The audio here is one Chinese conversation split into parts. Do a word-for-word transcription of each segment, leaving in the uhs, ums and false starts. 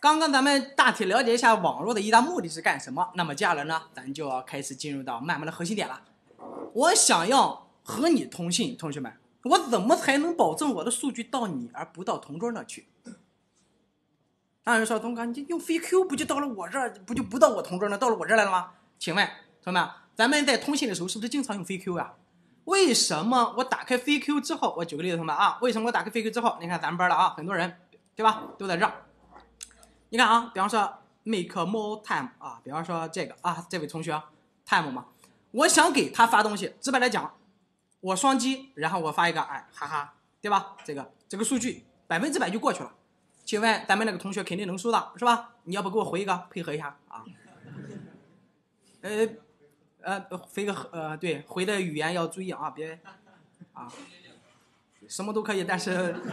刚刚咱们大体了解一下网络的一大目的是干什么，那么接下来呢，咱就要开始进入到慢慢的核心点了。我想要和你通信，同学们，我怎么才能保证我的数据到你而不到同桌那去？当然说，东哥，你用飞 Q 不就到了我这儿，不就不到我同桌那，到了我这儿来了吗？请问同学们，咱们在通信的时候是不是经常用飞 Q 呀？为什么我打开飞 Q 之后，我举个例子，同学们啊，为什么我打开飞 Q 之后，你看咱们班的啊，很多人对吧，都在这儿。你看啊，比方说 make more time 啊，比方说这个啊，这位同学 time 嘛，我想给他发东西，直白来讲，我双击，然后我发一个哎哈哈，对吧？这个这个数据百分之百就过去了。请问咱们那个同学肯定能收到是吧？你要不给我回一个，配合一下啊？呃呃，回个呃对，回的语言要注意啊，别啊，什么都可以，但是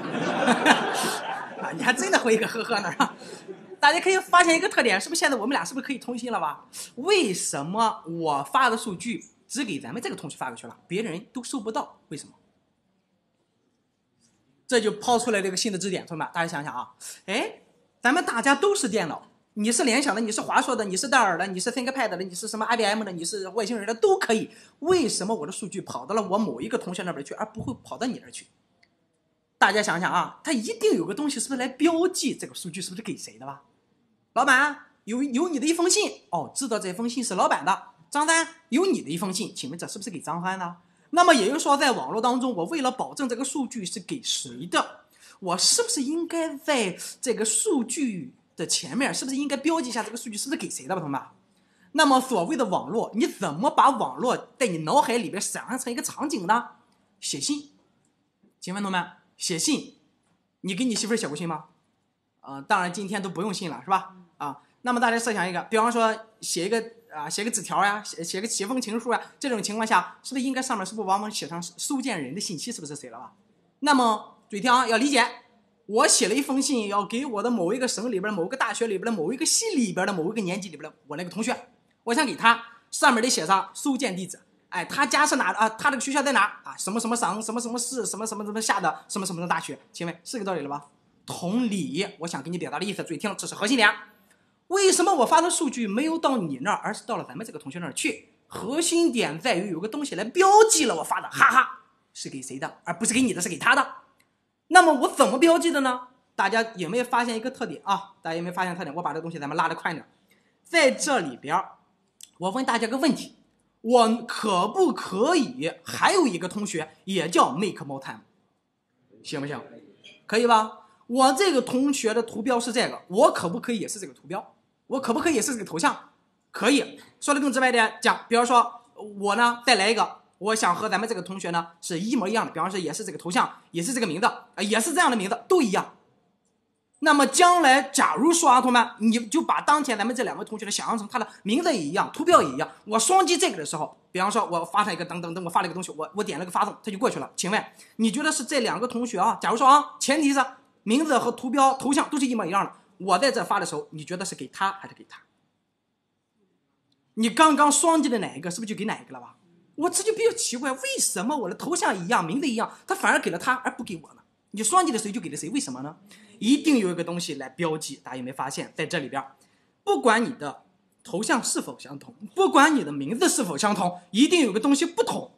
啊，你还真的回一个呵呵呢啊？大家可以发现一个特点，是不是现在我们俩是不是可以通信了吧？为什么我发的数据只给咱们这个同学发过去了，别人都收不到？为什么？这就抛出来这个新的支点，同学们，大家想想啊，哎，咱们大家都是电脑，你是联想的，你是华硕的，你是戴尔的，你是 ThinkPad 的，你是什么 I B M 的，你是外星人的，都可以。为什么我的数据跑到了我某一个同学那边去，而不会跑到你那儿去？大家想想啊，它一定有个东西是不是来标记这个数据是不是给谁的吧？老板有有你的一封信，哦，知道这封信是老板的。张三有你的一封信，请问这是不是给张三的？那么也就是说，在网络当中，我为了保证这个数据是给谁的，我是不是应该在这个数据的前面，是不是应该标记一下这个数据是不是给谁的吧，同学们？那么所谓的网络，你怎么把网络在你脑海里边想象成一个场景呢？写信。请问同学们，写信，你给你媳妇儿写过信吗？啊、呃，当然今天都不用信了，是吧？啊，那么大家设想一个，比方说写一个啊，写个纸条呀，写写个写封情书呀，这种情况下，是不是应该上面是不是往往写上收件人的信息，是不是谁了吧？那么注意听啊，要理解，我写了一封信，要给我的某一个省里边、某一个大学里边的某一个系里边的某一个年级里边的我那个同学，我想给他，上面得写上收件地址。哎，他家是哪啊？他这个学校在哪啊？什么什么省、什么什么市、什么什么什么下的什么什么的大学？请问是个道理了吧？同理，我想给你表达的意思，注意听，这是核心点。为什么我发的数据没有到你那儿，而是到了咱们这个同学那儿去？核心点在于有个东西来标记了我发的，哈哈，是给谁的，而不是给你的，是给他的。那么我怎么标记的呢？大家有没有发现一个特点啊？大家有没有发现特点？我把这个东西咱们拉得快点，在这里边，我问大家个问题：我可不可以还有一个同学也叫 make more time， 行不行？可以吧？我这个同学的图标是这个，我可不可以也是这个图标？我可不可以也是这个头像？可以。说的更直白点讲，比方说我呢再来一个，我想和咱们这个同学呢是一模一样的，比方说也是这个头像，也是这个名字，也是这样的名字，都一样。那么将来假如说啊，同学们，你就把当前咱们这两个同学的想象成他的名字也一样，图标也一样。我双击这个的时候，比方说我发上一个等等等，我发了一个东西，我我点了个发送，它就过去了。请问你觉得是这两个同学啊？假如说啊，前提是名字和图标头像都是一模一样的，我在这发的时候，你觉得是给他还是给他？你刚刚双击的哪一个，是不是就给哪一个了吧？我这就比较奇怪，为什么我的头像一样，名字一样，他反而给了他，而不给我呢？你双击的谁就给了谁，为什么呢？一定有一个东西来标记，大家有没有发现，在这里边，不管你的头像是否相同，不管你的名字是否相同，一定有个东西不同。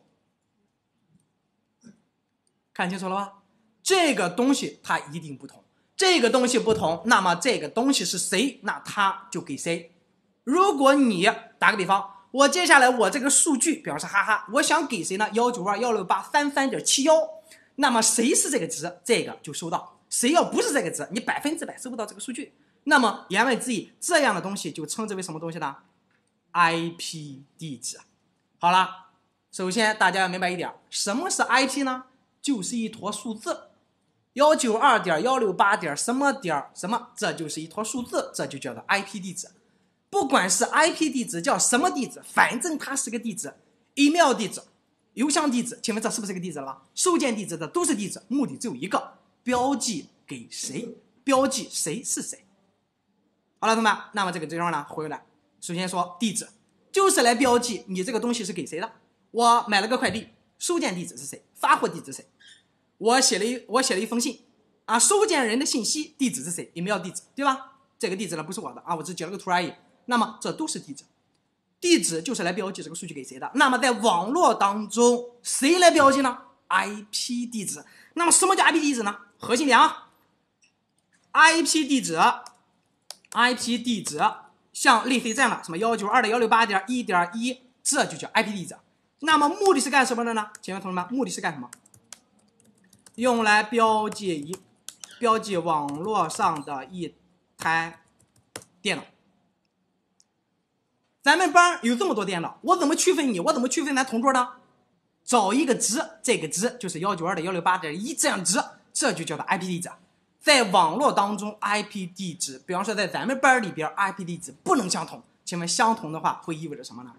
看清楚了吧？这个东西它一定不同，这个东西不同，那么这个东西是谁，那它就给谁。如果你打个比方，我接下来我这个数据，比方说哈哈，我想给谁呢？一九二一六八三三点七一，那么谁是这个值，这个就收到；谁要不是这个值，你百分之百收不到这个数据。那么言外之意，这样的东西就称之为什么东西呢 ？I P 地址。好了，首先大家要明白一点，什么是 I P 呢？就是一坨数字， 一九二点一六八点什么点什么，这就是一坨数字，这就叫做 I P 地址。不管是 I P 地址叫什么地址，反正它是个地址， email 地址、邮箱地址，请问这是不是个地址了吧？收件地址的都是地址，目的只有一个，标记给谁，标记谁是谁。好了，同学们，那么这个地方呢，回来，首先说地址就是来标记你这个东西是给谁的。我买了个快递，收件地址是谁，发货地址是谁。我写了一我写了一封信啊，收件人的信息地址是谁 ，email 地址，对吧？ 这个地址呢不是我的啊，我只截了个图而已。那么这都是地址，地址就是来标记这个数据给谁的。那么在网络当中，谁来标记呢 ？I P 地址。那么什么叫 I P 地址呢？核心点啊 ，I P 地址 ，I P 地址像类似这样的什么一九二点一六八点一点一，这就叫 I P 地址。那么目的是干什么的呢？请问同学们，目的是干什么？用来标记一标记网络上的一台电脑。咱们班有这么多电脑，我怎么区分你？我怎么区分咱同桌呢？找一个值，这个值就是一九二点一六八点一这样值，这就叫做 I P 地址。在网络当中 ，I P 地址，比方说在咱们班里边 ，I P 地址不能相同。请问相同的话会意味着什么呢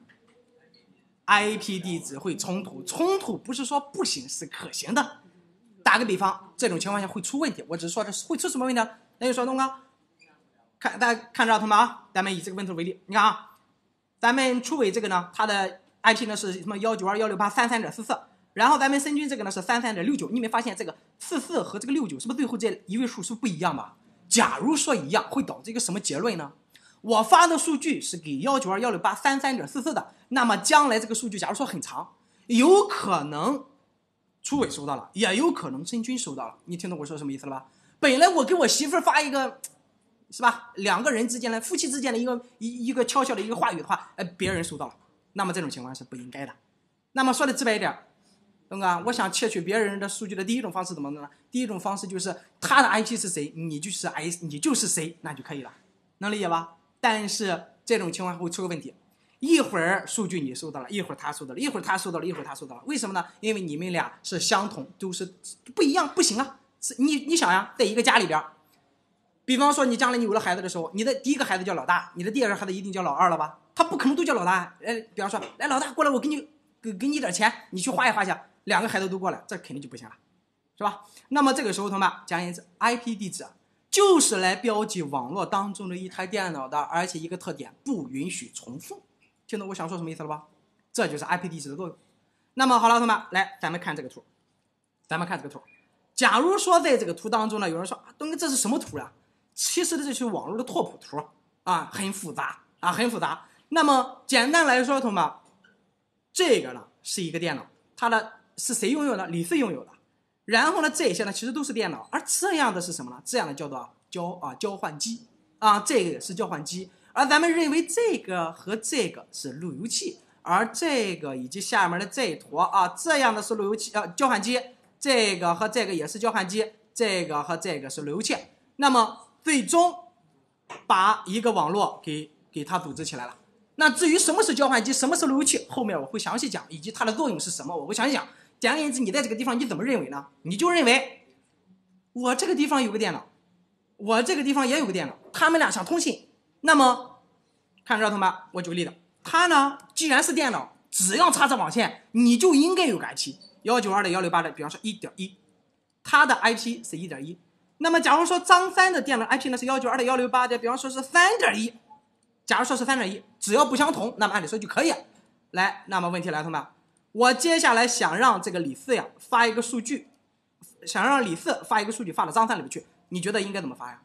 ？I P 地址会冲突，冲突不是说不行，是可行的。打个比方，这种情况下会出问题。我只是说这会出什么问题呢？那就说东哥，看大家看着同学们啊，咱们以这个问题为例，你看啊。咱们初伟这个呢，它的 I P 呢是什么一九二一六八三三点四四，然后咱们深军这个呢是三三点六九，你没发现这个四四和这个六九是不是最后这一位数是不一样吧？假如说一样，会导致一个什么结论呢？我发的数据是给一九二一六八三三点四四的，那么将来这个数据假如说很长，有可能初伟收到了，也有可能深军收到了，你听懂我说什么意思了吧？本来我给我媳妇发一个。是吧？两个人之间的夫妻之间的一个一一个悄悄的一个话语的话，哎，别人收到了，那么这种情况是不应该的。那么说的直白一点，东哥，我想窃取别人的数据的第一种方式怎么呢？第一种方式就是他的 I P 是谁，你就是 I， 你就是谁，那就可以了，能理解吧？但是这种情况会出个问题，一会儿数据你收到了，一会儿他收到了，一会儿他收到了，一会儿他收到了，为什么呢？因为你们俩是相同，都是不一样，不行啊！是你你想呀，在一个家里边。比方说，你将来你有了孩子的时候，你的第一个孩子叫老大，你的第二个孩子一定叫老二了吧？他不可能都叫老大。哎，比方说，来老大过来，我给你给给你点钱，你去花一花去。两个孩子都过来，这肯定就不行了，是吧？那么这个时候，同学们讲一次 ，I P 地址就是来标记网络当中的一台电脑的，而且一个特点不允许重复。听懂我想说什么意思了吧？这就是 I P 地址的作用。那么好了，同学们，来，咱们看这个图，咱们看这个图。假如说在这个图当中呢，有人说，东哥这是什么图啊？其实这就是网络的拓扑图啊，很复杂啊，很复杂。那么简单来说，同学们，这个呢是一个电脑，它的是谁拥有的？李四拥有的。然后呢，这些呢其实都是电脑，而这样的是什么呢？这样的叫做交啊交换机啊，这个是交换机。而咱们认为这个和这个是路由器，而这个以及下面的这一坨啊，这样的是路由器啊交换机，这个和这个也是交换机，这个和这个是路由器。那么最终把一个网络给给它组织起来了。那至于什么是交换机，什么是路由器，后面我会详细讲，以及它的作用是什么，我会详细讲。简而言之，你在这个地方你怎么认为呢？你就认为我这个地方有个电脑，我这个地方也有个电脑，他们俩想通信。那么看着同学们，我举个例子，它呢既然是电脑，只要插着网线，你就应该有个 I P 一九二点一六八的，比方说 一点一， 它的 I P 是 一点一。那么假如说张三的电脑 I P 呢是一九二点一六八的，比方说是 三点一， 假如说是 三点一， 只要不相同，那么按理说就可以。来，那么问题来，同学们，我接下来想让这个李四呀发一个数据，想让李四发一个数据发到张三里面去，你觉得应该怎么发呀？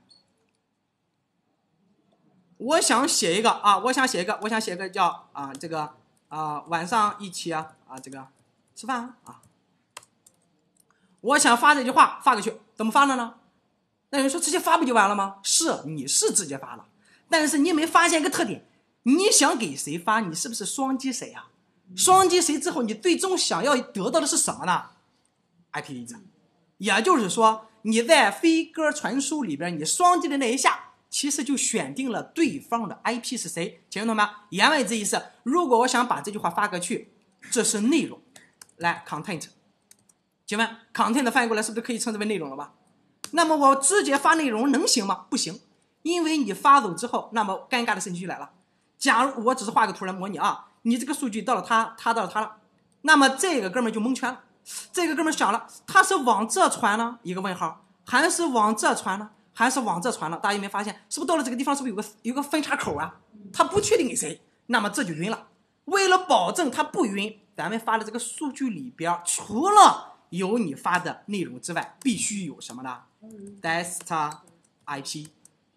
我想写一个啊，我想写一个，我想写一个叫啊这个啊晚上一起啊啊这个吃饭啊，我想发这句话发过去，怎么发的呢？那有人说直接发不就完了吗？是，你是直接发了，但是你没发现一个特点，你想给谁发，你是不是双击谁啊？双击谁之后，你最终想要得到的是什么呢 ？I P 地址。也就是说，你在飞鸽传书里边，你双击的那一下，其实就选定了对方的 I P 是谁。请问同学们，言外之意是，如果我想把这句话发过去，这是内容，来 content。请问 content 翻译过来是不是可以称之为内容了吧？那么我直接发内容能行吗？不行，因为你发走之后，那么尴尬的事情就来了。假如我只是画个图来模拟啊，你这个数据到了他，他到了他了，那么这个哥们就蒙圈了。这个哥们想了，他是往这传呢？一个问号，还是往这传呢？还是往这传呢？大家有没有发现，是不是到了这个地方，是不是有个有个分叉口啊？他不确定给谁，那么这就晕了。为了保证他不晕，咱们发的这个数据里边，除了有你发的内容之外，必须有什么呢？ Desktop I P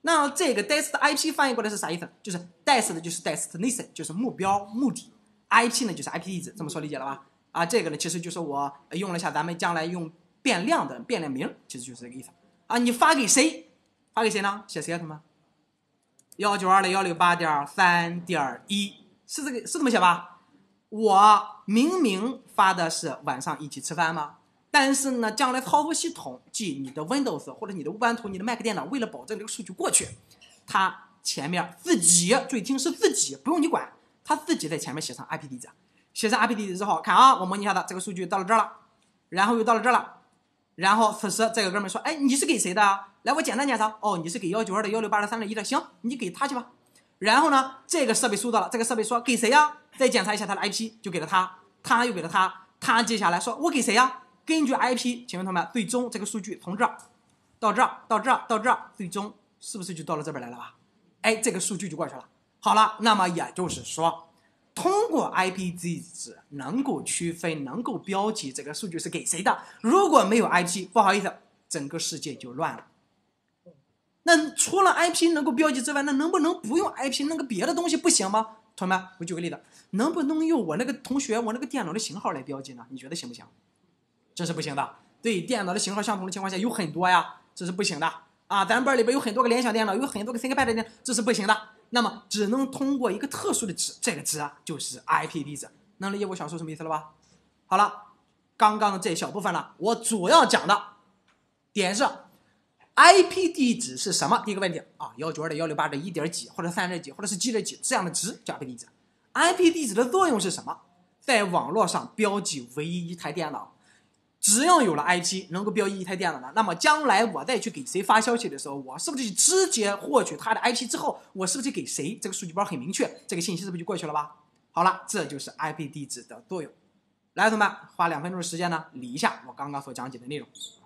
那这个 dest_ip 翻译过来是啥意思？就是 dest 就是 destination， 就是目标目的 ，ip 呢就是 I P 地址，这么说理解了吧？啊，这个呢其实就是我用了一下咱们将来用变量的变量名，其实就是这个意思啊。你发给谁？发给谁呢？写谁啊，同学们？一九二零一六八点三点一是这个是这么写吧？我明明发的是晚上一起吃饭吗？但是呢，将来操作系统，即你的 Windows 或者你的乌班图、你的 Mac 电脑，为了保证这个数据过去，它前面自己，注意听是自己，不用你管，它自己在前面写上 I P 地址，写上 I P 地址之后，看啊，我模拟一下的这个数据到了这儿了，然后又到了这儿了，然后此时这个哥们说，哎，你是给谁的啊？来，我简单检查，哦，你是给一九二的一六八的三点一的，行，你给他去吧。然后呢，这个设备收到了，这个设备说给谁呀？再检查一下他的 I P， 就给了他，他又给了他，他接下来说我给谁呀？根据 I P， 请问同学们，最终这个数据从这儿到这儿到这儿到这儿，最终是不是就到了这边来了吧？哎，这个数据就过去了。好了，那么也就是说，通过 I P 地址能够区分、能够标记这个数据是给谁的。如果没有 I P， 不好意思，整个世界就乱了。那除了 I P 能够标记之外，那能不能不用 I P， 那个别的东西不行吗？同学们，我举个例子，能不能用我那个同学我那个电脑的型号来标记呢？你觉得行不行？这是不行的。对，电脑的型号相同的情况下有很多呀，这是不行的啊。咱班里边有很多个联想电脑，有很多个 ThinkPad 的电脑，这是不行的。那么只能通过一个特殊的值，这个值啊就是 I P 地址。能理解我想说什么意思了吧？好了，刚刚的这一小部分呢，我主要讲的点是 I P 地址是什么？第一个问题啊，一九二的一六八的一点几，或者三点几，或者是几点几这样的值叫 I P 地址。I P 地址的作用是什么？在网络上标记唯一一台电脑。只要有了 I P 能够标记一台电脑的，那么将来我再去给谁发消息的时候，我是不是就直接获取他的 I P 之后，我是不是给谁？这个数据包很明确，这个信息是不是就过去了吧？好了，这就是 I P 地址的作用。来，同学们，花两分钟的时间呢，理一下我刚刚所讲解的内容。